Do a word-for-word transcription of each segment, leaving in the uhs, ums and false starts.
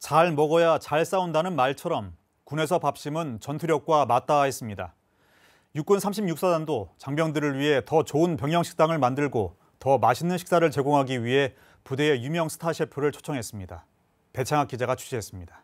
잘 먹어야 잘 싸운다는 말처럼 군에서 밥심은 전투력과 맞닿아 있습니다. 육군 삼십육 사단도 장병들을 위해 더 좋은 병영식당을 만들고 더 맛있는 식사를 제공하기 위해 부대의 유명 스타 셰프를 초청했습니다. 배창학 기자가 취재했습니다.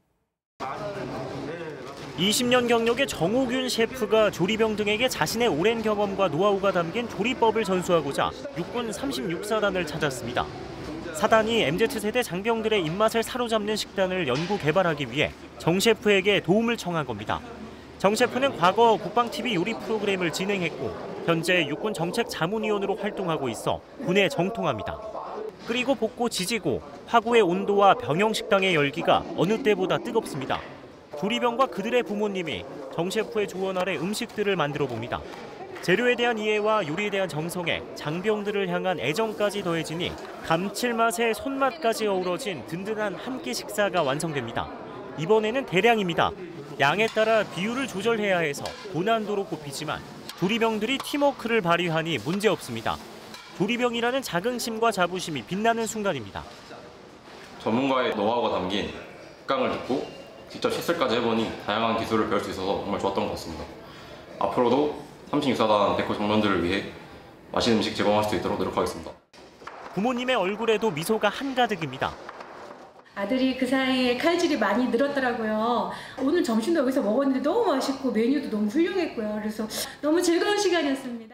이십 년 경력의 정호균 셰프가 조리병 등에게 자신의 오랜 경험과 노하우가 담긴 조리법을 전수하고자 육군 삼십육 사단을 찾았습니다. 사단이 엠지 세대 장병들의 입맛을 사로잡는 식단을 연구 개발하기 위해 정 셰프에게 도움을 청한 겁니다. 정 셰프는 과거 국방티비 요리 프로그램을 진행했고 현재 육군 정책자문위원으로 활동하고 있어 군에 정통합니다. 끓이고 볶고 지지고 화구의 온도와 병영식당의 열기가 어느 때보다 뜨겁습니다. 조리병과 그들의 부모님이 정 셰프의 조언 아래 음식들을 만들어 봅니다. 재료에 대한 이해와 요리에 대한 정성에 장병들을 향한 애정까지 더해지니 감칠맛에 손맛까지 어우러진 든든한 한 끼 식사가 완성됩니다. 이번에는 대량입니다. 양에 따라 비율을 조절해야 해서 고난도로 꼽히지만 조리병들이 팀워크를 발휘하니 문제없습니다. 조리병이라는 자긍심과 자부심이 빛나는 순간입니다. 전문가의 노하우가 담긴 식강을 듣고 직접 식술까지 해보니 다양한 기술을 배울 수 있어서 정말 좋았던 것 같습니다. 앞으로도 삼십육 사단 백호 장병들을 위해 맛있는 음식 제공할 수 있도록 노력하겠습니다. 부모님의 얼굴에도 미소가 한가득입니다. 아들이 그 사이에 칼질이 많이 늘었더라고요. 오늘 점심도 여기서 먹었는데 너무 맛있고 메뉴도 너무 훌륭했고요. 그래서 너무 즐거운 시간이었습니다.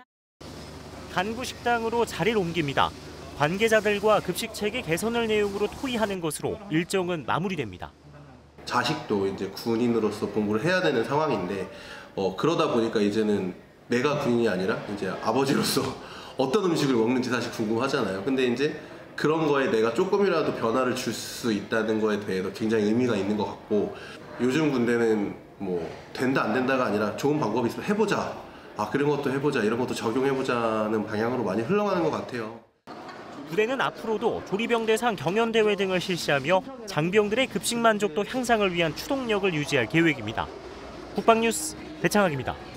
간부 식당으로 자리를 옮깁니다. 관계자들과 급식 체계 개선을 내용으로 토의하는 것으로 일정은 마무리됩니다. 자식도 이제 군인으로서 공부를 해야 되는 상황인데 어, 그러다 보니까 이제는 내가 군인이 아니라 이제 아버지로서 어떤 음식을 먹는지 사실 궁금하잖아요. 근데 이제 그런 거에 내가 조금이라도 변화를 줄 수 있다는 거에 대해서 굉장히 의미가 있는 것 같고, 요즘 군대는 뭐 된다 안 된다가 아니라 좋은 방법이 있으면 해보자, 아 그런 것도 해보자, 이런 것도 적용해보자는 방향으로 많이 흘러가는 것 같아요. 부대는 앞으로도 조리병 대상 경연대회 등을 실시하며 장병들의 급식 만족도 향상을 위한 추동력을 유지할 계획입니다. 국방뉴스 배창학입니다.